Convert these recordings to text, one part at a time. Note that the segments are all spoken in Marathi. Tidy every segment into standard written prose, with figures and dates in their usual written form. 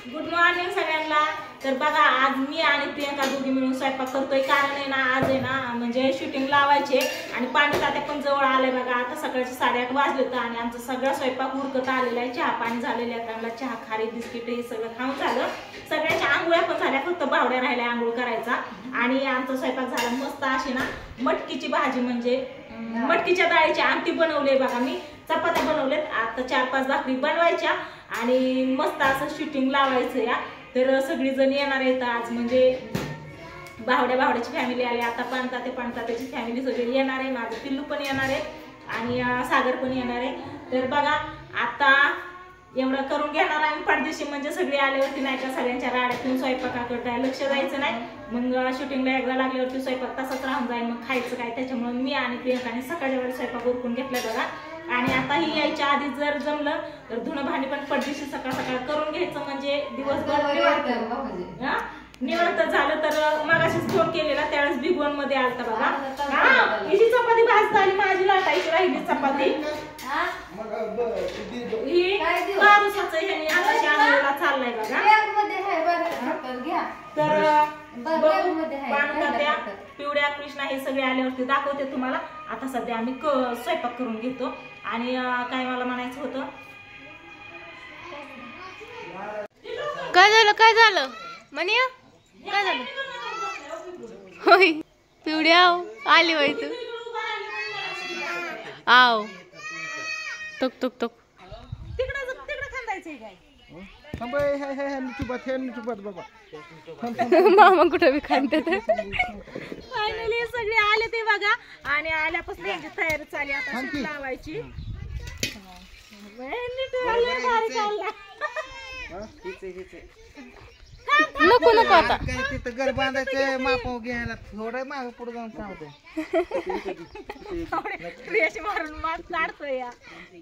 गुड मॉर्निंग सगळ्यांना। तर बघा आज मी आणि प्रियंका दोघी मिळून स्वयंपाक करतोय, कारण आहे ना आज आहे ना म्हणजे शूटिंग लावायचे आणि पाणी तात्या पण जवळ आले बघा। आता सकाळचे 8:30 वाजले तर आणि आमचा सगळा स्वयंपाक उरकत आलेला आहे, चहा पाणी झालेले आहे, त्यांना चहा खारी बिस्किट हे सगळं खाऊन झालं, सगळ्याच्या आंघोळ्या पण झाल्या, फक्त बावड्या राहिल्या आंघोळ करायचा। आणि आमचा स्वयंपाक झाला मस्त अशी ना मटकीची भाजी म्हणजे मटकीच्या डाळीची आमटी बनवली बघा। मी चपात्या बनवलेत, आता 4-5 भाकरी बनवायच्या आणि मस्त असं शूटिंग लावायचं या। तर सगळी जण येणार आहेत आज, म्हणजे भावड्याची फॅमिली आली, आता पाणतात्याची फॅमिली सगळी येणार आहे, माझं पिल्लू पण येणार आहे आणि सागर पण येणार आहे। तर बघा आता एवढं करून घेणार आम्ही पाठदिशी, म्हणजे सगळी आल्यावरती नाही का सगळ्यांच्या राड्यातून स्वयंपाकाकडे लक्ष द्यायचं नाही, मग शूटिंगला एकदा लागल्यावरती स्वयंपाक तसाच राहून जाईल, मग खायचं काय। त्याच्यामुळे मी आणि प्रियंकाने सकाळच्या वेळेस स्वयंपाक उरकून घेतलाय बघा। आणि आता ही यायच्या आधी जर जमलं तर धुणं भांडी पण पडदिशी सकाळ सकाळ करून घ्यायचं, म्हणजे दिवसभर निवांत झालं। तर मगाशीच फोन केलेला त्यावेळेस बिगवन मध्ये आलता बघा। हिची चपाती भाजता आली, माझी लाटायची राहिली चपाती, ही पारुसाचं ह्याने आताशी आंघोळीला चाललाय बघा। तर पाणतात्या पिवड्या कृष्णा हे सगळे आल्यावरती दाखवते तुम्हाला। आता सध्या आम्ही स्वयंपाक करून घेतो आणि काय मला म्हणायचं होतं, काय झालं म्हणे, काय झालं होय पिवड्या आली होय तू आव टक टक टक तिकडे खांदायचंय काय मामा कुठं बी खांदतात। फायनली सगळे आले ते बघा आणि आल्यापासून त्यांची तयारी चालली आता शूट लावायची। नको नको आता तिथं घर बांधायचं मापव घ्यायला थोडं माग पुढे जाऊन सांगतोय प्रियाशी मारून मात काढतोय या।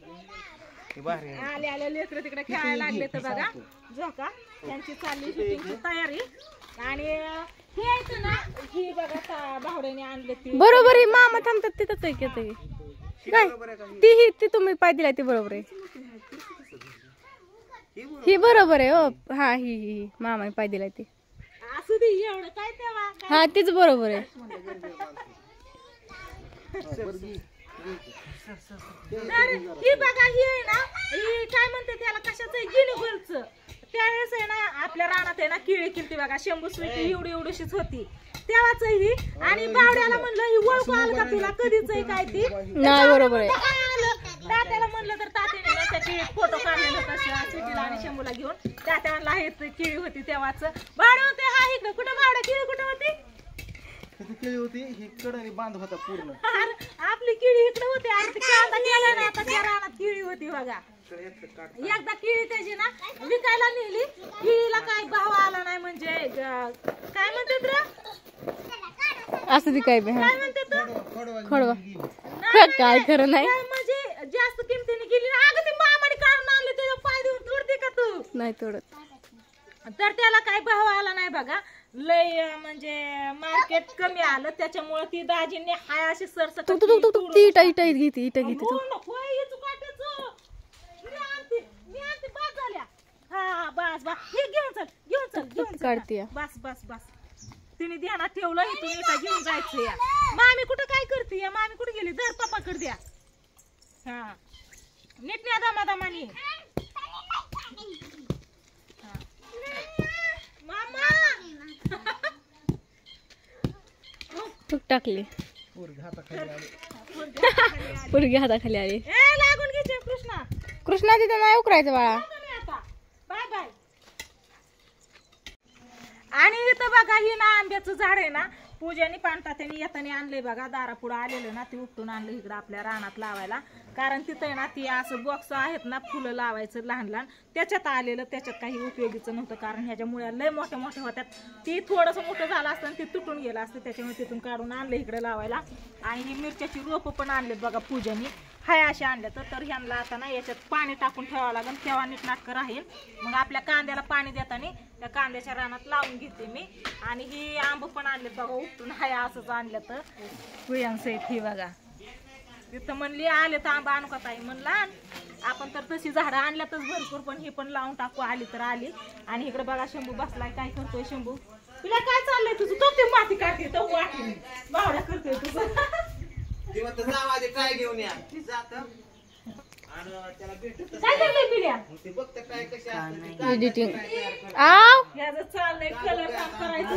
आले लेकरं तिकडे खेळायला लागले तर बघा झोका त्यांची चालली शूटिंगची तयारी। आणि हे यायचं ना ही बघा भावड्याने आणले ती बरोबर आहे, मामा थांबतात तिथंच आहे की काय ती तुम्ही पाय दिला ती बरोबर आहे, ही बरोबर आहे हो। हा ही मामा पाय दिला ती असू दे एवढं काय तेव्हा हा तीच बरोबर आहे। तर ही बघा ही आहे ना, ही काय म्हणते त्याला कशाचं गिनीगोलचं, त्यावेळेस आहे ना आपल्या रानात आहे ना किळी किलती बघा, शंभू स्वीटी एवढीशीच होती तेव्हाच ही। आणि बावड्याला म्हणलं ही ओळख आलं का तुला कधीच आहे काय ती नाही बरोबर आहे। तात्याला म्हणलं तर तात्याने त्याची फोटो काढलेला होता स्वीटीला आणि शंभूला घेऊन, तात्या म्हणला हे किळी होती तेव्हाच। बावड्या होते हा इकडं कुठं बावड्या किळी कुठं होती, केळी होती इकडे बांध होता पूर्ण, आपली किळी इकडे होती आणि ती कांदा केला ना आता त्या रानात किळी होती बघा। एकदा किळी त्याची ना विकायला नेली, किळीला काय भाव आला नाही, म्हणजे काय म्हणते असं ती काय म्हणते खोडवा काय खरं नाही, म्हणजे जास्त किमतीने गेली। अगं ती मामाने काढून आणले त्याचा पाय देऊन तोडते का तू, नाही तोडत। तर त्याला काय भाव आला नाही बघा, लय म्हणजे मार्केट कमी आलं, त्याच्यामुळे ती दाजींनी हाय अशी सरसकट इटा घेते बस तिने ध्यानात ठेवलं, इथून इटा घेऊन जायचं या। मामी कुठं काय करते या, मामी कुठे गेली, दर पप्पाकडे द्या, हा नीट न्या दमादमानी। तूक टाकली पुरगी हाताखाली आली, लागून घ्यायचे कृष्णा तिथं नाही उकरायचं बाळा। Bye bye. आणि इथं बघा ही ना आंब्याचं झाड आहे ना, पूजाने पाणतात्याने येताना आणलंय बघा, दारापुढं आलेलं ना ते उपटून आणलं इकडं आपल्या रानात लावायला, कारण तिथं आहे ना ती असं बॉक्स आहेत ना फुलं लावायचं लहान लहान, त्याच्यात आलेलं, त्याच्यात काही उपयोगीचं नव्हतं, कारण ह्याच्या मुळ्या लय मोठ्या मोठ्या होत्यात, ती थोडंसं मोठं झालं असतं ते तुटून गेलं असतं, त्याच्यामुळे तिथून काढून आणलं इकडे लावायला। आणि ही मिरच्याची रोपं पण आणलेत बघा पूजाने, हाय असे आणले तर ह्यांना आता ना याच्यात पाणी टाकून ठेवावं लागेल, तेव्हा नीटनाटकं राहील। मग आपल्या कांद्याला पाणी देताना त्या कांद्याच्या रानात लावून घेते मी। आणि ही आंब पण आणलेत बघा उपटून, हाय असंच आणलं तर कुयांसहित ही बघा। तिथं म्हणली आले तर आंबा आणू का ताई म्हणला आपण तर तशी झाडं आणल्यातच भरपूर पण हे पण लावून टाकू आली तर आली. आणि इकडे बघा शंभू बसलाय काय करतोय शंभू तुला काय चाललंय तुझं तो ते माती काढते तो वाटली बावड्या करतोय तुझं ट्राय घेऊन या काय करतोय पिल्या एडिटिंग आव याचं चाललंय कलर साफ करायचं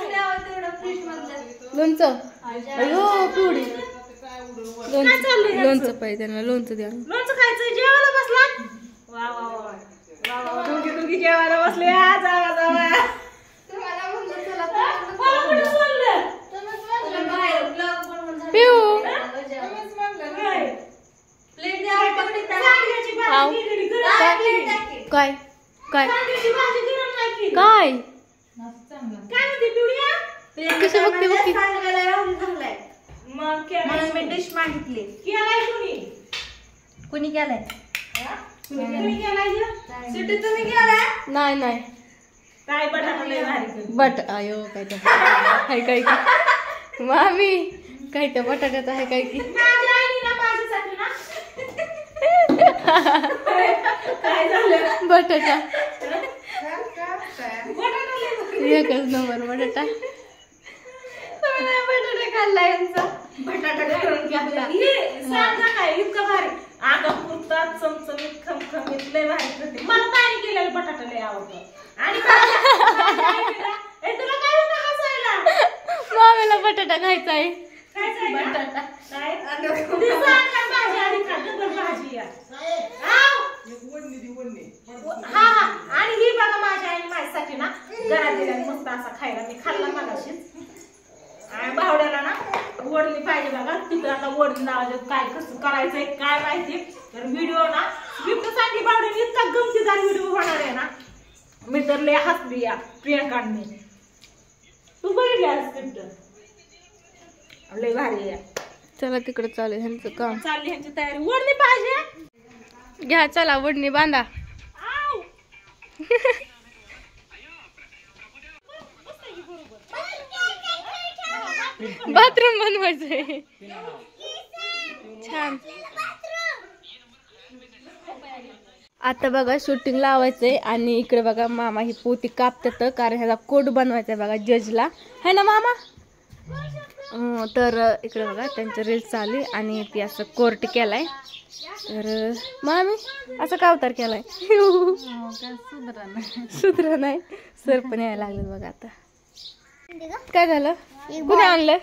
लोणचं अयो पिवडी काय चाललंय लोणचं पाहिजे त्यांना लोणचं द्या लोणचं खायचं जेवायला बसला वा वा वा वा वा दोघी दोघी जेवायला बसले जावा जावा पिऊ काय काय काय कसं बघते बघते मग मी डिश मागितली केलाय कुणी कुणी केलाय कुणी केलाय सुट्टी तुम्ही केलाय नाही नाही काय बटाटा लय भारी करते. बट आयो काय त्या हाय काय की मामी काय त्या बटाट्यात आहे काय की माझ्या आईने ना माझ्यासाठी ना काय झालं बटाटा बटाटा लय भारी. एकच नंबर बटाटा बटाटा खाल्ला यांचा बटाटा करून घेतला हे सांगा काय इतकं भारी अंगा पुरतात चमचमीत खमखमीत लय भारी करते मला ताई केलेलं बटाटा लय आवडतं आणि माझ्या आईला, ए तुला काय होतं हसायला मामीला बटाटा खायचा आहे खायचंय का? बटाटा. काय? ती सांगा भाजी आधी खा, डबल भाजी या. आव. हा हा आणि ही बघा माझ्या आईने माझ्यासाठी ना घरात दिल्या मस्त असा खायला मी खाल्ला मगाशीच आणि भावड्याला ना वडली पाहिजे बघा तिकडे आता वडली नावाचं काय कसं करायचंय काय माहिती तर व्हिडिओ ना स्क्रिप्टसाठी भावड्याने इतका गमतीदार व्हिडिओ होणार आहे ना मी तर लय हसली या प्रियंकाने तू बघितली स्क्रिप्ट लय भारी आहे चला तिकडे चालू ह्यांचं काम चालली ह्यांची तयारी वडली पाहिजे घ्या चला वडणी बांधा आव. बाथरूम बनवायचंय छान आता बघा शूटिंग लावायचंय आणि इकडे बघा मामा ही पोती कापतात कारण ह्याचा कोट बनवायचा बघा जजला है ना मामा तर इकडे बघा त्यांचं रील्स चालू आणि ती असं कोर्ट केलाय तर मामी असं का अवतार केलाय सुधरा नाही सर पण यायला लागले बघा आता काय झालं कुणी आणलं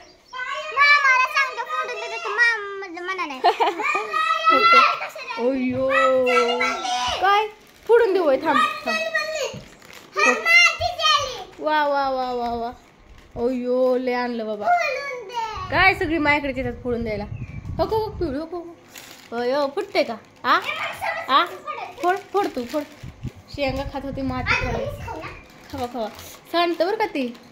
ओयो काय फोडून देऊ थांब थांब वा वा वा वा वा ओयो लय आणलं बाबा काय सगळी माझ्याकडे येतात फोडून द्यायला हो हो पिवळी हो हो अयो फुटते का आ आ फोड फोड तू फोड शेंगा खात होती माती खाली खावा खावा सांगतं बरं का ती